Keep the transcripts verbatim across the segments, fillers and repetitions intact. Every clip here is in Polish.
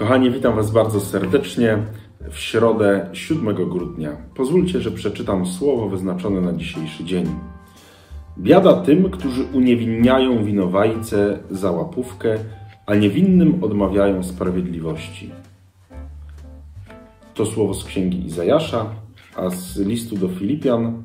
Kochani, witam Was bardzo serdecznie w środę siódmego grudnia. Pozwólcie, że przeczytam słowo wyznaczone na dzisiejszy dzień. Biada tym, którzy uniewinniają winowajcę za łapówkę, a niewinnym odmawiają sprawiedliwości. To słowo z księgi Izajasza, a z listu do Filipian.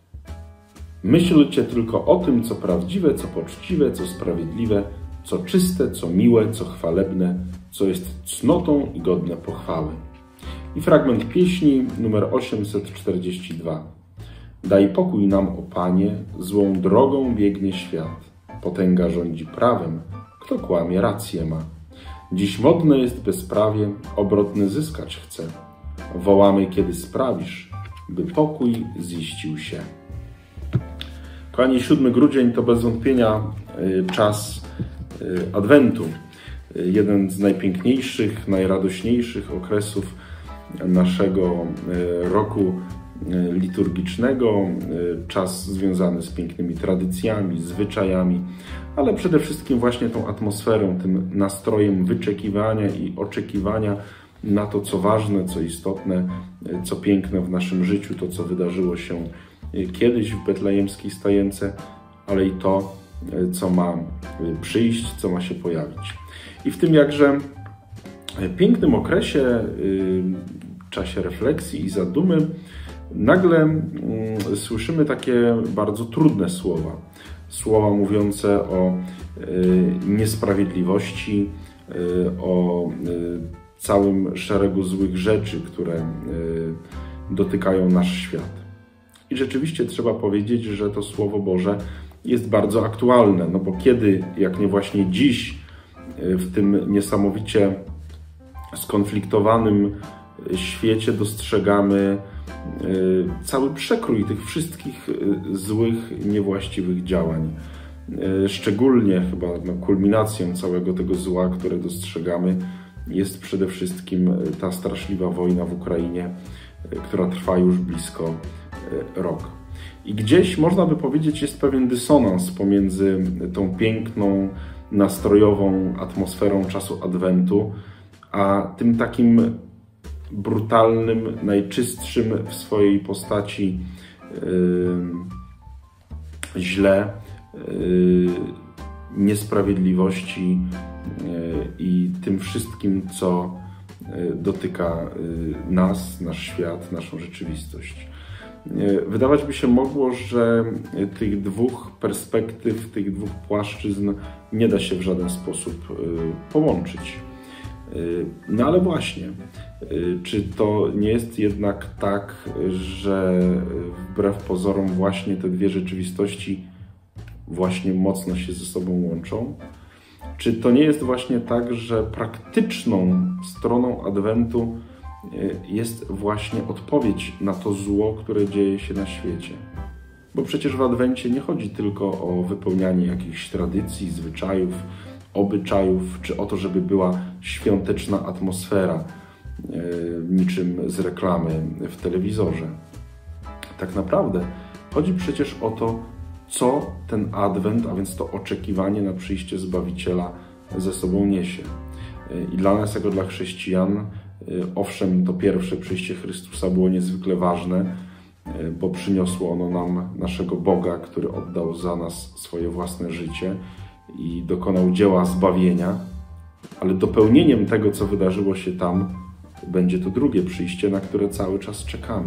Myślcie tylko o tym, co prawdziwe, co poczciwe, co sprawiedliwe, co czyste, co miłe, co chwalebne, co jest cnotą i godne pochwały. I fragment pieśni numer osiemset czterdzieści dwa. Daj pokój nam, o Panie, złą drogą biegnie świat. Potęga rządzi prawem, kto kłamie, rację ma. Dziś modne jest bezprawie, obrotny zyskać chce. Wołamy, kiedy sprawisz, by pokój ziścił się. Kochani, siódmy grudzień to bez wątpienia czas Adwentu. Jeden z najpiękniejszych, najradośniejszych okresów naszego roku liturgicznego. Czas związany z pięknymi tradycjami, zwyczajami, ale przede wszystkim właśnie tą atmosferą, tym nastrojem wyczekiwania i oczekiwania na to, co ważne, co istotne, co piękne w naszym życiu, to, co wydarzyło się kiedyś w betlejemskiej stajence, ale i to, co ma przyjść, co ma się pojawić. I w tym jakże pięknym okresie, czasie refleksji i zadumy, nagle słyszymy takie bardzo trudne słowa. Słowa mówiące o niesprawiedliwości, o całym szeregu złych rzeczy, które dotykają nasz świat. I rzeczywiście trzeba powiedzieć, że to Słowo Boże jest bardzo aktualne, no bo kiedy, jak nie właśnie dziś, w tym niesamowicie skonfliktowanym świecie dostrzegamy cały przekrój tych wszystkich złych, niewłaściwych działań. Szczególnie chyba no, kulminacją całego tego zła, które dostrzegamy, jest przede wszystkim ta straszliwa wojna w Ukrainie, która trwa już blisko rok. I gdzieś, można by powiedzieć, jest pewien dysonans pomiędzy tą piękną, nastrojową atmosferą czasu Adwentu, a tym takim brutalnym, najczystszym w swojej postaci yy, źle, yy, niesprawiedliwości yy, i tym wszystkim, co yy, dotyka yy, nas, nasz świat, naszą rzeczywistość. Wydawać by się mogło, że tych dwóch perspektyw, tych dwóch płaszczyzn nie da się w żaden sposób połączyć. No ale właśnie, czy to nie jest jednak tak, że wbrew pozorom właśnie te dwie rzeczywistości właśnie mocno się ze sobą łączą? Czy to nie jest właśnie tak, że praktyczną stroną Adwentu jest właśnie odpowiedź na to zło, które dzieje się na świecie? Bo przecież w Adwencie nie chodzi tylko o wypełnianie jakichś tradycji, zwyczajów, obyczajów, czy o to, żeby była świąteczna atmosfera, niczym z reklamy w telewizorze. Tak naprawdę chodzi przecież o to, co ten Adwent, a więc to oczekiwanie na przyjście Zbawiciela ze sobą niesie. I dla nas, jako dla chrześcijan, owszem, to pierwsze przyjście Chrystusa było niezwykle ważne, bo przyniosło ono nam naszego Boga, który oddał za nas swoje własne życie i dokonał dzieła zbawienia, ale dopełnieniem tego, co wydarzyło się tam, będzie to drugie przyjście, na które cały czas czekamy.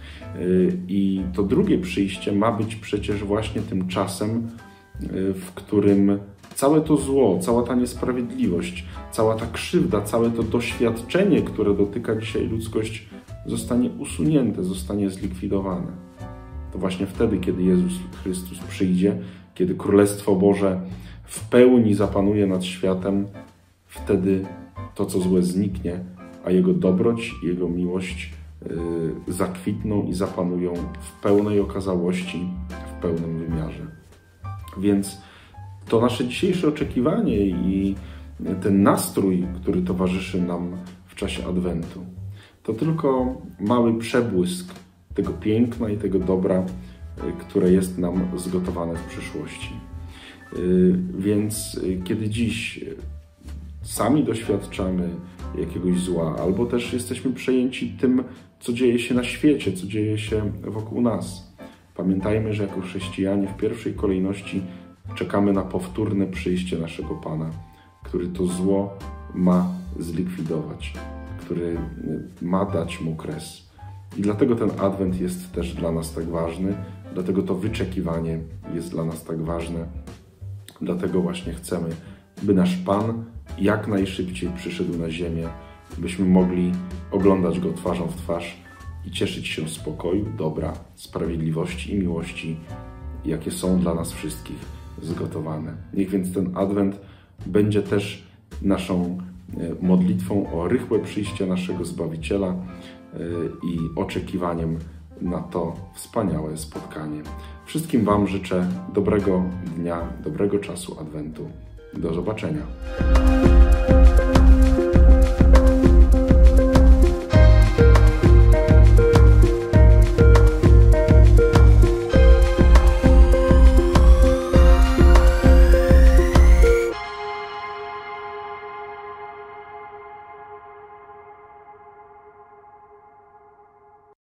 I to drugie przyjście ma być przecież właśnie tym czasem, w którym całe to zło, cała ta niesprawiedliwość, cała ta krzywda, całe to doświadczenie, które dotyka dzisiaj ludzkość, zostanie usunięte, zostanie zlikwidowane. To właśnie wtedy, kiedy Jezus Chrystus przyjdzie, kiedy Królestwo Boże w pełni zapanuje nad światem, wtedy to, co złe, zniknie, a Jego dobroć i Jego miłość yy, zakwitną i zapanują w pełnej okazałości, w pełnym wymiarze. Więc to nasze dzisiejsze oczekiwanie i ten nastrój, który towarzyszy nam w czasie Adwentu, to tylko mały przebłysk tego piękna i tego dobra, które jest nam zgotowane w przyszłości. Więc kiedy dziś sami doświadczamy, jakiegoś zła, albo też jesteśmy przejęci tym, co dzieje się na świecie, co dzieje się wokół nas. Pamiętajmy, że jako chrześcijanie w pierwszej kolejności czekamy na powtórne przyjście naszego Pana, który to zło ma zlikwidować, który ma dać mu kres. I dlatego ten Adwent jest też dla nas tak ważny, dlatego to wyczekiwanie jest dla nas tak ważne, dlatego właśnie chcemy, by nasz Pan jak najszybciej przyszedł na ziemię, byśmy mogli oglądać Go twarzą w twarz i cieszyć się spokoju, dobra, sprawiedliwości i miłości, jakie są dla nas wszystkich zgotowane. Niech więc ten Adwent będzie też naszą modlitwą o rychłe przyjście naszego Zbawiciela i oczekiwaniem na to wspaniałe spotkanie. Wszystkim Wam życzę dobrego dnia, dobrego czasu Adwentu. Do zobaczenia.